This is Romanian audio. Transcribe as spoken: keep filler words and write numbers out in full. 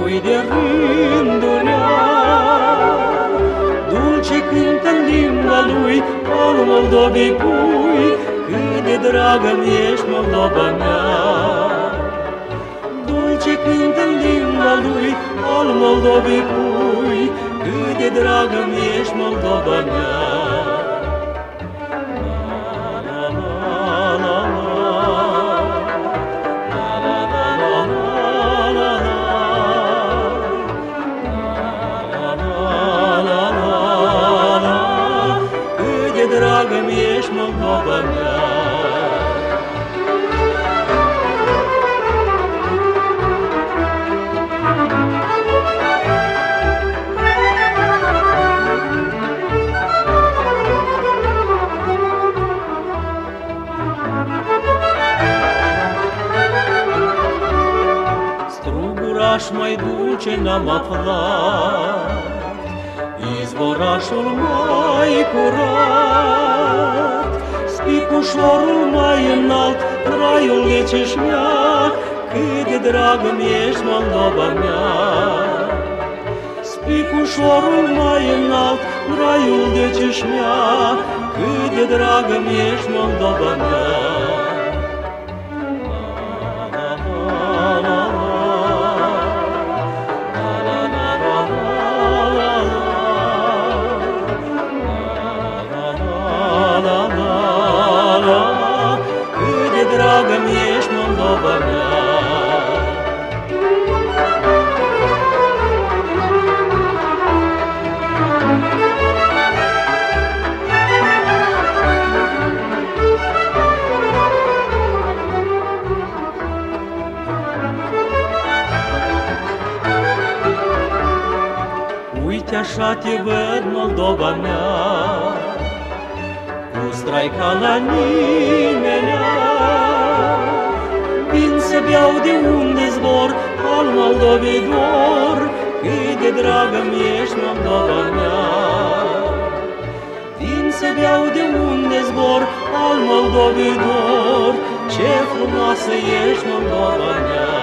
lui de rândurea. Dulce cântă în limba lui, al Moldovei pui, cât de dragă-mi ești, Moldova mea. Dulce cântă în limba lui, al Moldovei pui, cât de dragă-mi ești, Moldova mea. Dragă-mi ești, Moldova mea. Struguraș mai dulce n-am aflat, izvorașul mai curat, spicușorul mai înalt, raiul de Ceșmea, cât de dragă-mi ești, Moldova mea. Spicușorul mai înalt, raiul de Ceșmea, cât de dragă-mi ești, Moldova mea. Dragă-mi ești, Moldova mea. Uite așa te văd, Moldova mea, cu strai ca la nimenea. Vin să beau de unde zbor, al Moldovei dor, cât de dragă-mi ești, Moldova mea. Vin să beau de unde zbor, al Moldovei dor, ce frumoasă ești, Moldova mea.